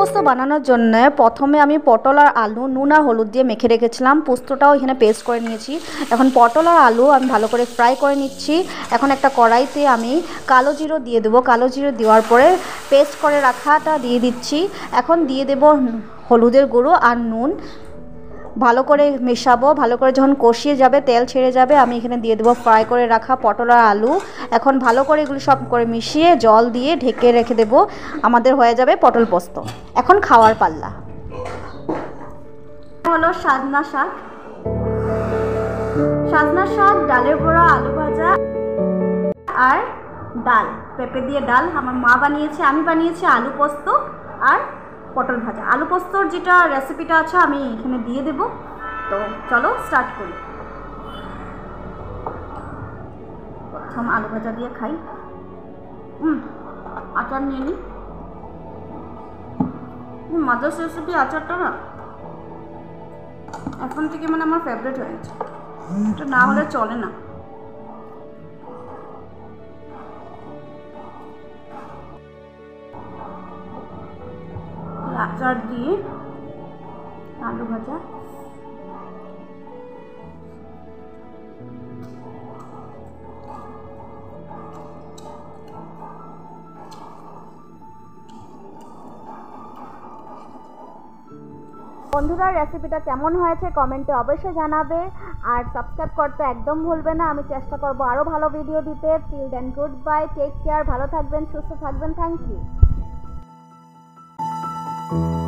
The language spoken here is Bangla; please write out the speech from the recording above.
পোস্ত বানানোর জন্য প্রথমে আমি পটল আর আলু নুন আর হলুদ দিয়ে মেখে রেখেছিলাম। পোস্তটাও এখানে পেস্ট করে নিয়েছি। এখন পটল আর আলু আমি ভালো করে ফ্রাই করে নিচ্ছি। এখন একটা কড়াইতে আমি কালো জিরো দিয়ে দেবো। কালো জিরো দেওয়ার পরে পেস্ট করে রাখাটা দিয়ে দিচ্ছি। এখন দিয়ে দেব হলুদের গুঁড়ো আর নুন। ভালো করে মেশাবো। ভালো করে যখন কষিয়ে যাবে, তেল ছেড়ে যাবে, আমি এখানে দিয়ে দেবো ফ্রাই করে রাখা পটল আর আলু। এখন ভালো করে এগুলো সব করে মিশিয়ে জল দিয়ে ঢেকে রেখে দেবো। আমাদের হয়ে যাবে পটল পোস্ত। এখন খাওয়ার পাল্লা। হলো সাজনা শাক। সাজনা শাক, ডালের বড়া, আলু ভাজা আর ডাল, পেঁপে দিয়ে ডাল আমার মা বানিয়েছে। আমি বানিয়েছি আলু পোস্ত আর পটল ভাজা। আলু পোস্তর যেটা রেসিপিটা আছে আমি এখানে দিয়ে দেব। তো চলো স্টার্ট করি। প্রথম আলু ভাজা দিয়ে খাই। আচার নিয়ে নিই। মাদার্স রেসিপি আচারটা না এখন থেকে মানে আমার ফেভারিট হয়েছে। এটা না হলে চলে না। আচার দিয়ে আলু ভাজা। বন্ধুরা, রেসিপিটা কেমন হয়েছে কমেন্টে অবশ্যই জানাবে। আর সাবস্ক্রাইব করতে একদম ভুলবে না। আমি চেষ্টা করব আরও ভালো ভিডিও দিতে। Till then good bye, take care, ভালো থাকবেন, সুস্থ থাকবেন। Thank you.